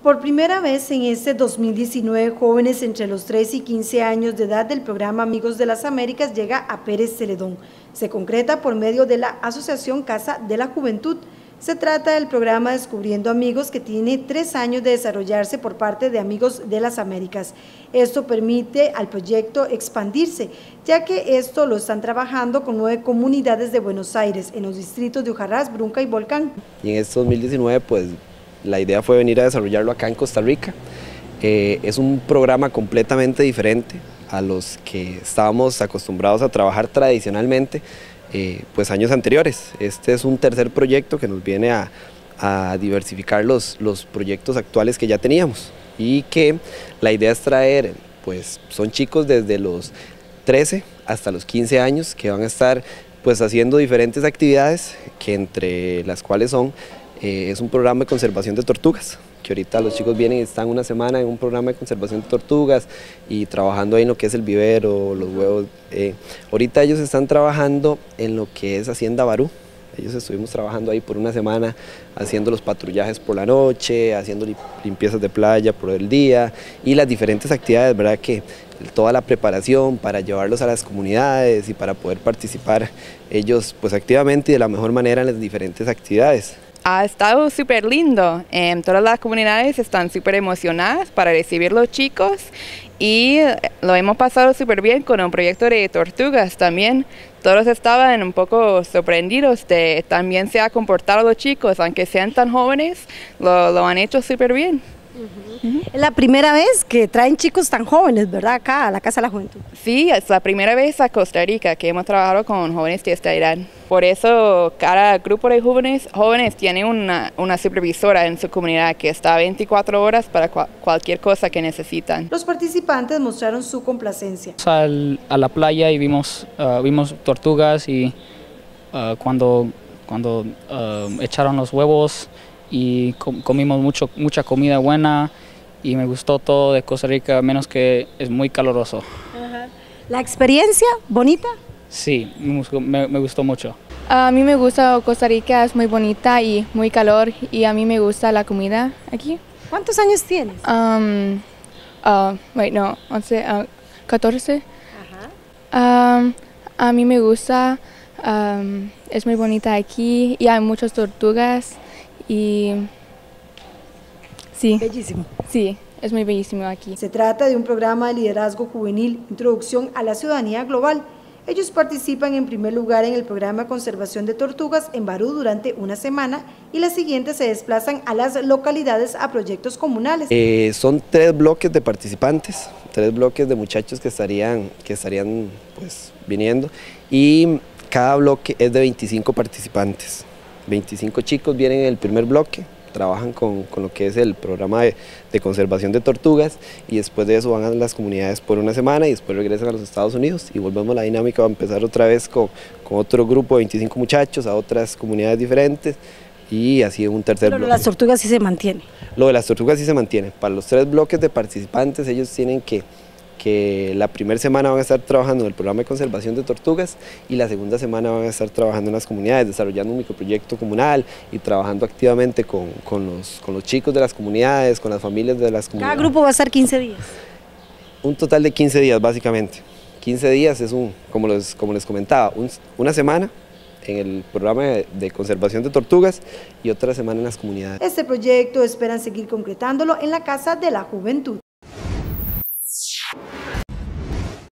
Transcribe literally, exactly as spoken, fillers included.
Por primera vez en este dos mil diecinueve, jóvenes entre los tres y quince años de edad del programa Amigos de las Américas llega a Pérez Celedón. Se concreta por medio de la Asociación Casa de la Juventud. Se trata del programa Descubriendo Amigos, que tiene tres años de desarrollarse por parte de Amigos de las Américas. Esto permite al proyecto expandirse, ya que esto lo están trabajando con nueve comunidades de Buenos Aires, en los distritos de Ujarrás, Brunca y Volcán. Y en este dos mil diecinueve, pues, la idea fue venir a desarrollarlo acá en Costa Rica. Eh, es un programa completamente diferente a los que estábamos acostumbrados a trabajar tradicionalmente, eh, pues años anteriores. Este es un tercer proyecto que nos viene a, a diversificar los, los proyectos actuales que ya teníamos, y que la idea es traer, pues son chicos desde los trece hasta los quince años que van a estar pues haciendo diferentes actividades, que entre las cuales son Eh, es un programa de conservación de tortugas, que ahorita los chicos vienen y están una semana en un programa de conservación de tortugas y trabajando ahí en lo que es el vivero, los huevos. Eh, ahorita ellos están trabajando en lo que es Hacienda Barú. Ellos estuvimos trabajando ahí por una semana, haciendo los patrullajes por la noche, haciendo limpiezas de playa por el día y las diferentes actividades, ¿verdad? Que toda la preparación para llevarlos a las comunidades y para poder participar ellos pues activamente y de la mejor manera en las diferentes actividades. Ha estado súper lindo, eh, todas las comunidades están súper emocionadas para recibir los chicos y lo hemos pasado súper bien con un proyecto de tortugas también. Todos estaban un poco sorprendidos de también se han comportado los chicos, aunque sean tan jóvenes, lo, lo han hecho súper bien. Uh-huh. Uh-huh. Es la primera vez que traen chicos tan jóvenes, ¿verdad? Acá a la Casa de la Juventud. Sí, es la primera vez a Costa Rica que hemos trabajado con jóvenes de esta edad. Por eso cada grupo de jóvenes, jóvenes tiene una, una supervisora en su comunidad que está veinticuatro horas para cual, cualquier cosa que necesitan. Los participantes mostraron su complacencia. Al, a la playa y vimos, uh, vimos tortugas y uh, cuando, cuando uh, echaron los huevos y comimos mucho, mucha comida buena y me gustó todo de Costa Rica, menos que es muy caluroso. Ajá. ¿La experiencia bonita? Sí, me, me gustó mucho. A mí me gusta Costa Rica, es muy bonita y muy calor y a mí me gusta la comida aquí. ¿Cuántos años tienes? Um, uh, wait, no, once, uh, catorce. Ajá. Um, a mí me gusta, um, es muy bonita aquí y hay muchas tortugas. Y sí, bellísimo. Sí, es muy bellísimo aquí. Se trata de un programa de liderazgo juvenil, introducción a la ciudadanía global. Ellos participan en primer lugar en el programa de conservación de tortugas en Barú durante una semana y las siguientes se desplazan a las localidades a proyectos comunales. Eh, son tres bloques de participantes, tres bloques de muchachos que estarían, que estarían pues, viniendo, y cada bloque es de veinticinco participantes. veinticinco chicos vienen en el primer bloque, trabajan con, con lo que es el programa de, de conservación de tortugas y después de eso van a las comunidades por una semana y después regresan a los Estados Unidos y volvemos a la dinámica, va a empezar otra vez con, con otro grupo de veinticinco muchachos a otras comunidades diferentes y así en un tercer Pero bloque. Lo de las tortugas sí se mantiene. Lo de las tortugas sí se mantiene. Para los tres bloques de participantes ellos tienen que que la primera semana van a estar trabajando en el programa de conservación de tortugas y la segunda semana van a estar trabajando en las comunidades, desarrollando un microproyecto comunal y trabajando activamente con, con, los, con los chicos de las comunidades, con las familias de las comunidades. ¿Cada grupo va a estar quince días? Un total de quince días básicamente. quince días es un, como les, como les comentaba, un, una semana en el programa de, de conservación de tortugas y otra semana en las comunidades. Este proyecto esperan seguir concretándolo en la Casa de la Juventud.